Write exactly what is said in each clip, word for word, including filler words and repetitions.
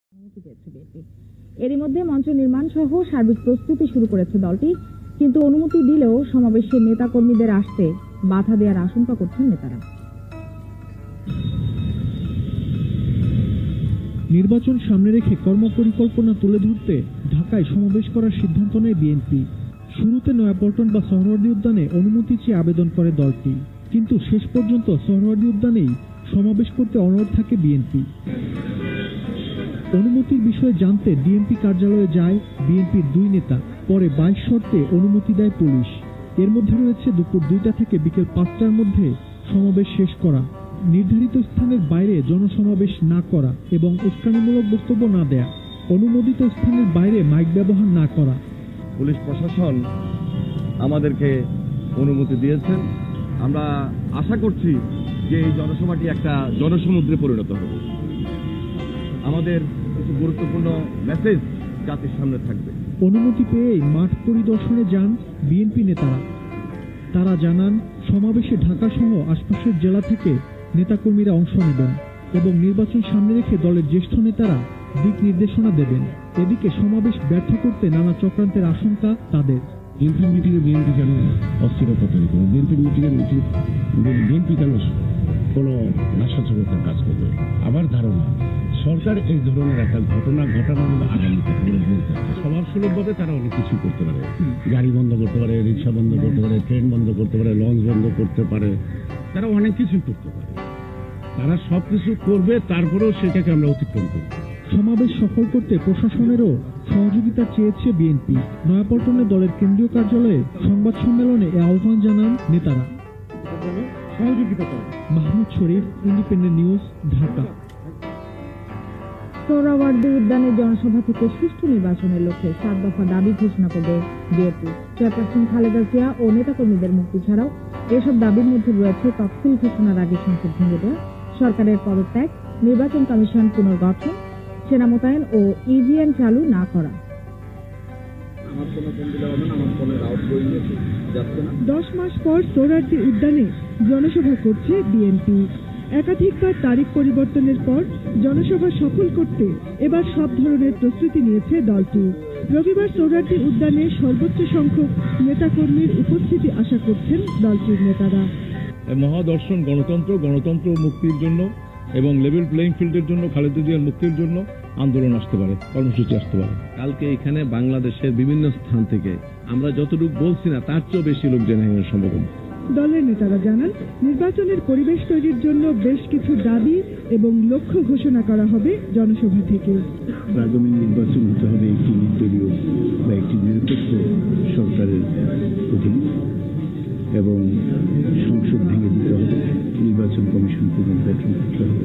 এরই মধ্যে মঞ্চ নির্মাণ সহ সার্বিক প্রস্তুতি শুরু করেছে দলটি, কিন্তু অনুমতি দিলেও সমাবেশে নেতাকর্মীদের আসতে বাধা দেওয়ার আশঙ্কা করছেন নেতারা। নির্বাচন সামনে রেখে কর্মপরিকল্পনা তুলে ধরতে ঢাকায় সমাবেশ করার সিদ্ধান্ত নেয় বিএনপি। শুরুতে নয়াপল্টন বা সোহরাওয়ার্দী উদ্যানে অনুমতি চেয়ে আবেদন করে দলটি, কিন্তু শেষ পর্যন্ত সোহরাওয়ার্দী উদ্যানেই সমাবেশ করতে অনড় থাকে বিএনপি। অনুমতির বিষয়ে জানতে ডিএমপি কার্যালয়ে যায় বিএনপির দুই নেতা, পরে বাইশ শর্তে অনুমতি দেয় পুলিশ। এর মধ্যে রয়েছে দুপুর দুইটা থেকে বিকেল পাঁচটার মধ্যে সমাবেশ শেষ করা, নির্ধারিত স্থানের বাইরে জনসমাবেশ না করা এবং উস্কানিমূলক বক্তব্য না দেয়া, অনুমোদিত স্থানের বাইরে মাইক ব্যবহার না করা। পুলিশ প্রশাসন আমাদেরকে অনুমতি দিয়েছেন। আমরা আশা করছি যে এই জনসভাটি একটা জনসমুদ্রে পরিণত হবে। আমাদের কিছু গুরুত্বপূর্ণ মেসেজ জাতির সামনে থাকবে। অনুমতি পেয়েই মাঠ পরিদর্শনে যান বিএনপি নেতারা। তারা জানান, সমাবেশে ঢাকা সহ আশপাশের জেলা থেকে নেতাকর্মীরা অংশ নেবেন এবং নির্বাচন সামনে রেখে দলের জ্যেষ্ঠ নেতারা দিক নির্দেশনা দেবেন। এদিকে সমাবেশ ব্যর্থ করতে নানা চক্রান্তের আশঙ্কা তাদের। বিএনপি মিটিংয়ে বিএনপি কেন অস্থিরতা তৈরি করবে? বিএনপি মিটিংয়ে বিএনপি কেন কোনো নাশকতার কাজ করবে? আবার ধারণা সরকার এই ধরনের একটা ঘটনা ঘটানোর মধ্যে আগামীতে স্বভাবসুলভভাবে তারা অনেক কিছু করতে পারে। গাড়ি বন্ধ করতে পারে, রিক্সা বন্ধ করতে পারে, ট্রেন বন্ধ করতে পারে, লঞ্চ বন্ধ করতে পারে, তারা অনেক কিছু করতে পারে। তারা সব কিছু করবে, তারপরেও সেটাকে আমরা অতিক্রম করব। সমাবেশ সফল করতে প্রশাসনেরও সহযোগিতা চেয়েছে বিএনপি। নয়াপল্টনে দলের কেন্দ্রীয় কার্যালয়ে সংবাদ সম্মেলনে এ আহ্বান জানান নেতারা। সহযোগিতা করেন। Mahmud Sharif, independent news, Dhaka. সোহরাওয়ার্দী উদ্যানের জনসভা থেকে সুষ্ঠু নির্বাচনের লক্ষ্যে সাত দফা দাবি ঘোষণা করবে বিএনপি। চেয়ারপারসন খালেদা জিয়া ও নেতাকর্মীদের মুক্তি ছাড়াও এসব দাবির মধ্যে রয়েছে তফসিল ঘোষণার আগে সংসদ ভেঙে দেওয়া, সরকারের পদত্যাগ, নির্বাচন কমিশন পুনর্গঠন, সেনা মোতায়েন ও ইভিএম চালু না করা। দশ মাস পর সোহরাওয়ার্দী উদ্যানে জনসভা করছে বিএনপি। একাধিকবার তারিখ পরিবর্তনের পর জনসভা সফল করতে এবার সব ধরনের প্রস্তুতি নিয়েছে দলটি। রবিবার সোহরাওয়ার্দী উদ্যানে সর্বোচ্চ সংখ্যক নেতাকর্মীর উপস্থিতি আশা করছেন দলটির নেতারা। মহাদর্শন গণতন্ত্র, গণতন্ত্র মুক্তির জন্য এবং লেভেল প্লেইং ফিল্ডের জন্য, খালেদা জিয়ার মুক্তির জন্য আন্দোলন আসতে পারে, কর্মসূচি আসতে পারে। কালকে এখানে বাংলাদেশের বিভিন্ন স্থান থেকে আমরা যতটুকু বলছি না তার চেয়েও বেশি লোক জেনে নেওয়ার সম্ভাবনা। দলের নেতারা জানান, নির্বাচনের পরিবেশ তৈরির জন্য বেশ কিছু দাবি এবং লক্ষ্য ঘোষণা করা হবে জনসভা থেকে। আগামী নির্বাচন হতে হবে একটি নির্দলীয় বা একটি নিরপেক্ষ সরকারের অধীন এবং সংসদ ভেঙে দিতে হবে, নির্বাচন কমিশন পুনর্গঠন করতে হবে।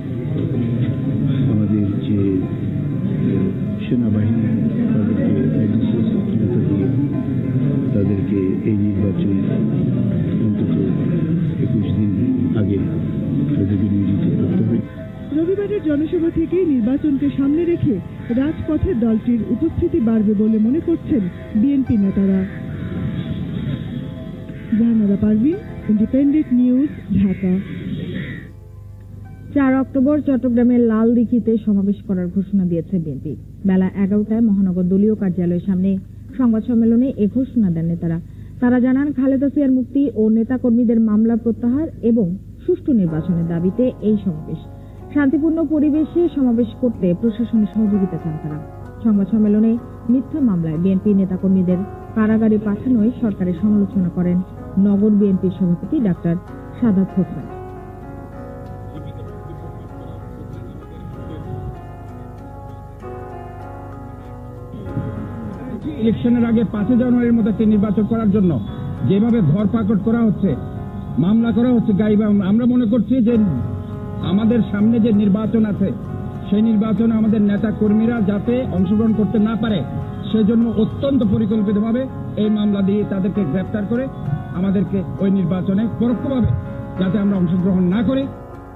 আমাদের যে সেনাবাহিনী তাদেরকে ম্যাজিস্ট্রেট স্বাধীনতা দিয়ে তাদেরকে এই নির্বাচন অন্তত একুশ দিন আগে তাদেরকে নিয়োজিত করতে হবে। রবিবারের জনসভা থেকে নির্বাচনকে সামনে রেখে রাজপথে দলটির উপস্থিতি বাড়বে বলে মনে করছেন বিএনপি নেতারা। Jahanara Parvin, independent news, Dhaka. চার অক্টোবর চট্টগ্রামের লালদিঘিতে সমাবেশ করার ঘোষণা দিয়েছে বিএনপি। বেলা এগারোটায় মহানগর দলীয় কার্যালয়ের সামনে সংবাদ সম্মেলনে এ ঘোষণা দেন নেতারা। তারা জানান, খালেদা জিয়ার মুক্তি ও নেতাকর্মীদের মামলা প্রত্যাহার এবং সুষ্ঠু নির্বাচনের দাবিতে এই সমাবেশ। শান্তিপূর্ণ পরিবেশে সমাবেশ করতে প্রশাসনের সহযোগিতা চান তারা। সংবাদ সম্মেলনে মিথ্যা মামলায় বিএনপি নেতাকর্মীদের কারাগারে পাঠানোয় সরকারের সমালোচনা করেন নগর বিএনপির সভাপতি ডাক্তার সাদাত হোসেন। ইলেকশনের আগে পাঁচই জানুয়ারির মধ্যে একটি নির্বাচন করার জন্য যেভাবে ধরপাকড় করা হচ্ছে, মামলা করা হচ্ছে, গাইবা, আমরা মনে করছি যে আমাদের সামনে যে নির্বাচন আছে সেই নির্বাচনে আমাদের নেতা কর্মীরা যাতে অংশগ্রহণ করতে না পারে সেজন্য অত্যন্ত পরিকল্পিতভাবে এই মামলা দিয়ে তাদেরকে গ্রেফতার করে আমাদেরকে ওই নির্বাচনে পরোক্ষভাবে যাতে আমরা অংশগ্রহণ না করি।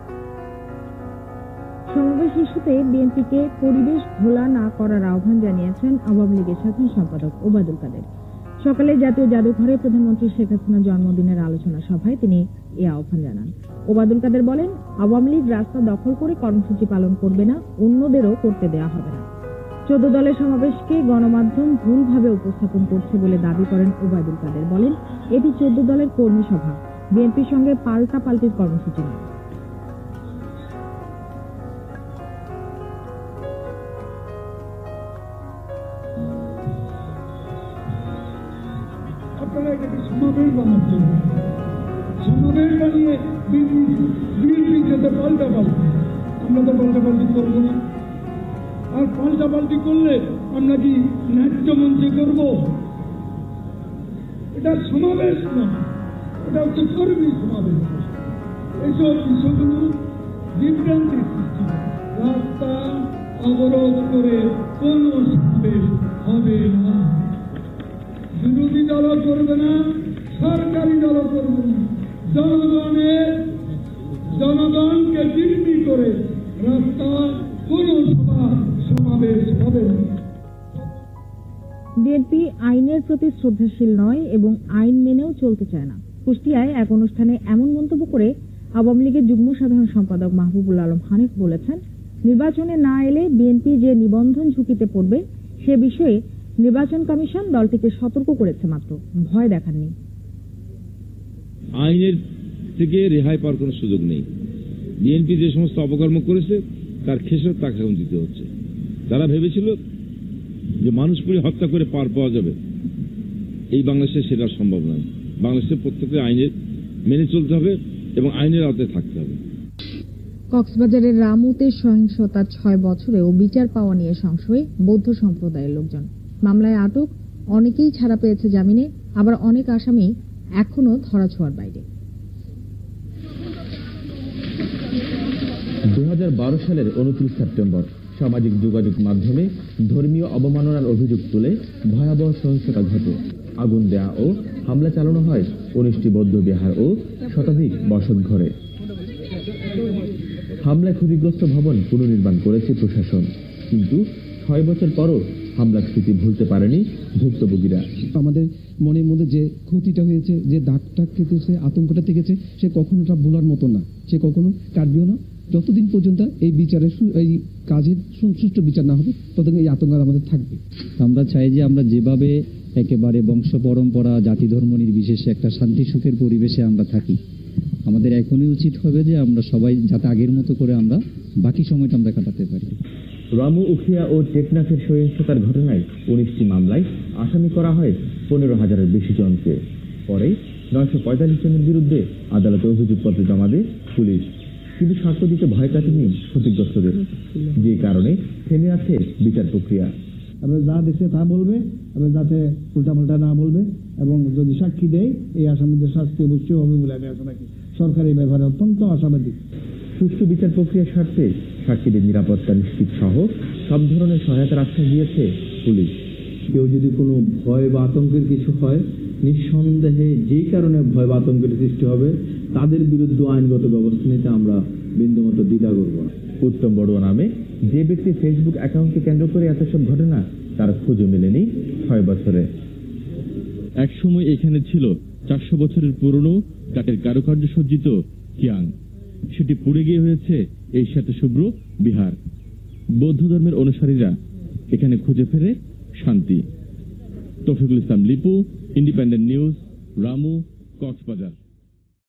সমাবেশ ইস্যুতে বিএনপিকে পরিবেশ ঘোলা না করার আহ্বান জানিয়েছেন আওয়ামী লীগের সাধারণ সম্পাদক ওবায়দুল কাদের। সকালে জাতীয় জাদুঘরে প্রধানমন্ত্রী শেখ হাসিনার জন্মদিনের আলোচনা সভায় তিনি এ আহ্বান জানান। ওবায়দুল কাদের বলেন, আওয়ামী লীগ রাস্তা দখল করে কর্মসূচি পালন করবে না, অন্যদেরও করতে দেওয়া হবে না। চোদ্দ দলের সমাবেশকে গণমাধ্যম ভুলভাবে উপস্থাপন করছে বলে দাবি করেন ওবায়দুল কাদের। বলেন, এটি চোদ্দ দলের কর্মী সভা, বিএনপির সঙ্গে পাল্টা পাল্টির কর্মসূচি নয়। আপনারা এটাকে সমাবেশ বানাচ্ছেন, সমাবেশ বানিয়ে বিএনপি যাতে পাল্টা পাল্টি, আমরা তো পাল্টা পাল্টি করবো না। আর পাল্টা পাল্টি করলে আমরা কি ন্যায্য মঞ্চে করবো? এটা সমাবেশ নয়, এটা হচ্ছে কর্মী সমাবেশ। এইসব বিষয়গুলো বিভ্রান্তির সৃষ্টি, রাস্তা অবরোধ করে কোন সমাবেশ হবে না। বিরোধী দলও করবে না, সরকারি দলও করবে না। জনগণের জনগণকে জিম্মি করে রাস্তায় কোন সভা সমাবেশ হবে না। বিএনপি আইনের প্রতি শ্রদ্ধাশীল নয় এবং আইন মেনেও চলতে চায় না। কুষ্টিয়ায় এক অনুষ্ঠানে এমন মন্তব্য করে আওয়ামী লীগের যুগ্ম সাধারণ সম্পাদক মাহবুবুল আলম হানিফ বলেছেন, নির্বাচনে না এলে বিএনপি যে নিবন্ধন ঝুঁকিতে পড়বে সে বিষয়ে নির্বাচন কমিশন দলটিকে সতর্ক করেছে, মাত্র ভয় দেখাননি। আইনের থেকে রেহাই পাওয়ার কোনো সুযোগ নেই। বিএনপি যে সমস্ত অপকর্ম করেছে তার খেসারত তাকে এখন দিতে হচ্ছে। তারা ভেবেছিল যে মানুষ পুড়ে হত্যা করে পার পাওয়া যাবে, এই বাংলাদেশে সেটা সম্ভব নয়। বাংলাদেশের প্রত্যেকটা আইনের মেনে চলতে হবে এবং আইনের আওতায় থাকতে হবে। কক্সবাজারের রামুতে সহিংসতার ছয় বছরেও বিচার পাওয়া নিয়ে সংশয়ে বৌদ্ধ সম্প্রদায়ের লোকজন। মামলায় আটক অনেকেই ছাড়া পেয়েছে জামিনে, আবার অনেক আসামি এখনো ধরাছোঁয়ার বাইরে। দু হাজার বারো সালের উনত্রিশ সেপ্টেম্বর সামাজিক যোগাযোগ মাধ্যমে ধর্মীয় অবমাননার অভিযোগ তুলে ভয়াবহ সহিংসতা ঘটে। আগুন দেয়া ও হামলা চালানো হয় উনিশটি বৌদ্ধ বিহার ও শতাধিক বসত ঘরে। হামলায় ক্ষতিগ্রস্ত ভবন পুনর্নির্মাণ করেছে প্রশাসন, কিন্তু ছয় বছর পরও হামলার স্মৃতি ভুলতে পারেনি ভুক্তভোগীরা। আমাদের মনের মধ্যে যে ক্ষতিটা হয়েছে, যে দাগটা কেটেছে, আতঙ্কটা থেকেছে, সে কখনোটা ভোলার মতো না, সে কখনো কাটবেও না। যতদিন পর্যন্ত এই বিচারের এই কাজের সুষ্ঠু বিচার না হবে ততদিন এই আতঙ্ক আমাদের থাকবে। আমরা চাই যে আমরা যেভাবে একেবারে বংশ পরম্পরা জাতি ধর্ম নির্বিশেষে একটা শান্তি সুখের পরিবেশে আমরা থাকি, আমাদের এখনই উচিত হবে যে আমরা সবাই যাতে আগের মতো করে আমরা বাকি সময়টা আমরা কাটাতে পারি। রামু, উখিয়া ও টেকনাফের সহিংসতার ঘটনায় উনিশটি মামলায় আসামি করা হয় পনেরো হাজারের বেশি জনকে। পরে নয়শো পঁয়তাল্লিশ জনের বিরুদ্ধে আদালতে অভিযোগপত্র জমা দেয় পুলিশ, কিন্তু সাক্ষ্য দিতে ভয় কাটেনি ক্ষতিগ্রস্তদের, যে কারণে থেমে আছে বিচার প্রক্রিয়া। এবার যা দেখছে তা বলবে, এবার যাতে উল্টাপাল্টা না বলবে, এবং যদি সাক্ষী দেয় এই আসামিদের শাস্তি অবশ্যই হবে বলে আমি আশা রাখি। সরকার এই ব্যাপারে অত্যন্ত আশাবাদী। সুষ্ঠু বিচার প্রক্রিয়ার স্বার্থে সাক্ষীদের নিরাপত্তা নিশ্চিত সহ সব ধরনের সহায়তার আশ্বাস দিয়েছে পুলিশ। কেউ যদি কোনো ভয় বা আতঙ্কের কিছু হয়, নিঃসন্দেহে যেই কারণে ভয় বা আতঙ্কের সৃষ্টি হবে তাদের বিরুদ্ধে আইনগত ব্যবস্থা নিতে আমরা বিন্দুমাত্র দ্বিধা করব না। উত্তম বড়ুয়া নামে যে ব্যক্তি ফেসবুক অ্যাকাউন্টকে কেন্দ্র করে এত সব ঘটনা তার খুঁজে মেলেনি ছয় বছরে। এক সময় এখানে ছিল চারশো বছরের পুরনো কাঠের কারুকার্য সজ্জিত কিয়াং, সেটি পুড়ে গিয়ে হয়েছে এই শ্বেতশুভ্র বিহার। বৌদ্ধ ধর্মের অনুসারীরা এখানে খুঁজে ফেরে শান্তি। Taufiqul Islam Lipu, independent news, Ramu, Cox's Bazar.